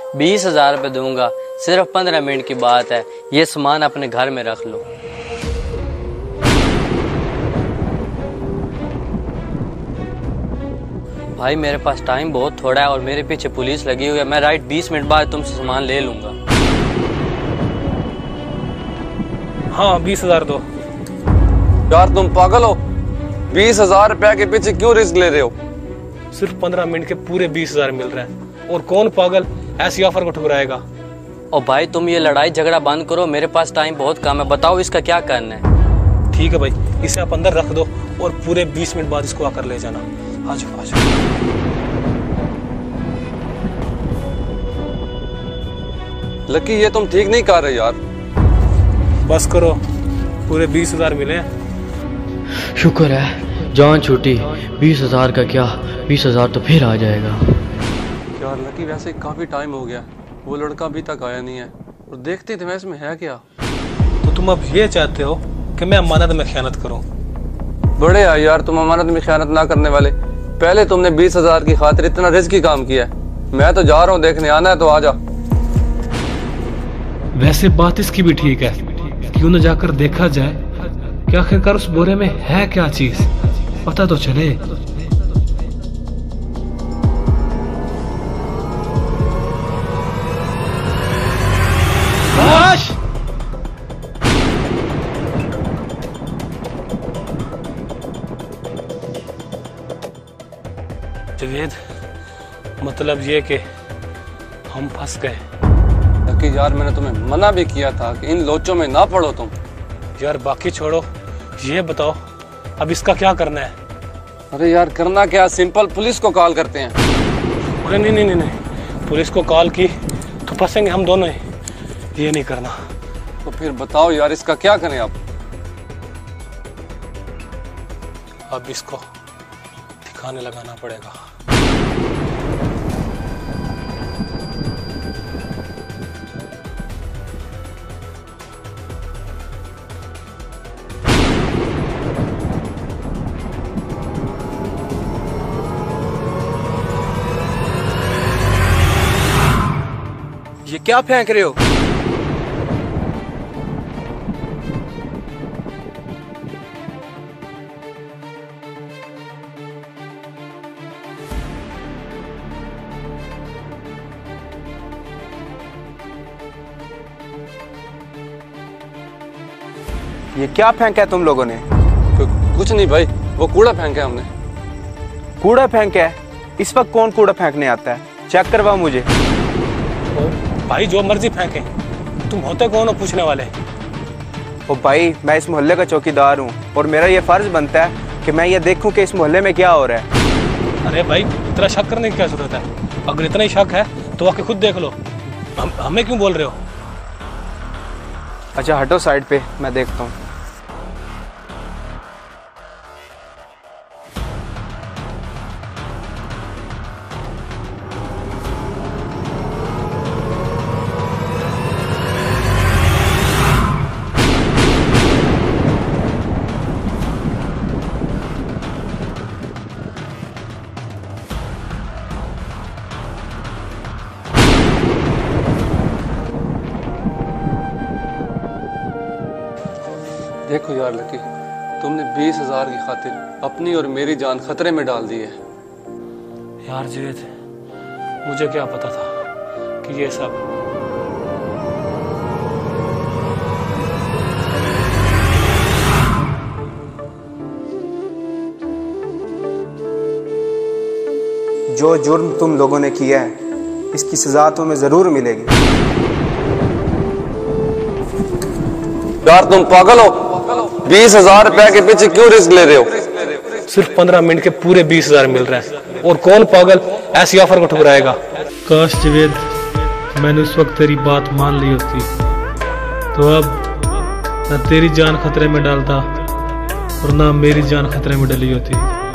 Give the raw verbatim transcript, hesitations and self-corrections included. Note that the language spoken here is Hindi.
बीस हजार रुपये दूंगा, सिर्फ पंद्रह मिनट की बात है, ये सामान अपने घर में रख लो। भाई मेरे पास टाइम बहुत थोड़ा है और मेरे पीछे पुलिस लगी हुई है, मैं राइट बीस मिनट बाद तुमसे सामान ले लूंगा। हाँ बीस हजार दो। यार तुम पागल हो, बीस हजार रुपया के पीछे क्यों रिस्क ले रहे हो? सिर्फ पंद्रह मिनट के पूरे बीस हजार मिल रहे हैं और कौन पागल ऐसी ऑफर को ठुकराएगा। और भाई तुम ये लड़ाई झगड़ा बंद करो, मेरे पास टाइम बहुत कम है, बताओ इसका क्या करना है। ठीक है भाई, इसे आप अंदर रख दो और पूरे बीस मिनट बाद इसको आकर ले जाना। आ जाओ आ जाओ। लकी ये तुम ठीक नहीं कर रहे यार। बस करो, पूरे बीस हजार मिले। शुक्र है जान छूटी, बीस हजार का क्या, बीस हजार तो फिर आ जाएगा। यार लकी वैसे काफी टाइम हो गया, वो लड़का अभी तक आया नहीं है और देखते थे मैं इसमें है क्या। तो तुम अब ये चाहते हो कि मैं अमानत में खयानत करूं? बड़े है यार तुम अमानत में खयानत ना करने वाले। पहले तुमने बीस हजार की खातिर इतना रिस्की काम किया। मैं तो जा रहा हूँ, देखने आना है तो आ जा। वैसे बात इसकी भी ठीक है, क्यों न जाकर देखा जाए कि आखिरकार उस बोरे में है क्या चीज, पता तो चले। जवेद, मतलब ये कि हम फंस गए। लकी यार मैंने तुम्हें मना भी किया था कि इन लोचों में ना पड़ो तुम। यार बाकी छोड़ो, ये बताओ अब इसका क्या करना है? अरे यार करना क्या, सिंपल पुलिस को कॉल करते हैं। अरे नहीं नहीं नहीं नहीं, पुलिस को कॉल की तो फंसेंगे हम दोनों ही, ये नहीं करना। तो फिर बताओ यार इसका क्या करें आप? अब इसको ठिकाने लगाना पड़ेगा। ये क्या फेंक रहे हो? ये क्या फेंका है तुम लोगों ने? कुछ नहीं भाई, वो कूड़ा फेंका है हमने। कूड़ा फेंका है? इस वक्त कौन कूड़ा फेंकने आता है? चेक करवाओ मुझे। भाई जो मर्जी फेंके, तुम होते कौन हो पूछने वाले? ओ भाई मैं इस मोहल्ले का चौकीदार हूँ और मेरा ये फर्ज बनता है कि मैं ये देखूं कि इस मोहल्ले में क्या हो रहा है। अरे भाई इतना शक करने की क्या जरूरत है? अगर इतना ही शक है तो आके खुद देख लो, हम हमें क्यों बोल रहे हो? अच्छा हटो साइड पे, मैं देखता हूँ। देखो यार लकी, तुमने बीस हजार की खातिर अपनी और मेरी जान खतरे में डाल दी है। यार जवेद, मुझे क्या पता था कि ये सब जो जुर्म तुम लोगों ने किया है इसकी सजा तुम्हें जरूर मिलेगी। यार तुम पागल हो, बीस हजार रुपए के पीछे क्यों रिस्क ले रहे हो? सिर्फ पंद्रह मिनट के पूरे बीस हजार मिल रहे हैं और कौन पागल ऐसी ऑफर को ठुकराएगा। काश जवेद मैंने उस वक्त तेरी बात मान ली होती तो अब न तेरी जान खतरे में डालता और ना मेरी जान खतरे में डली होती।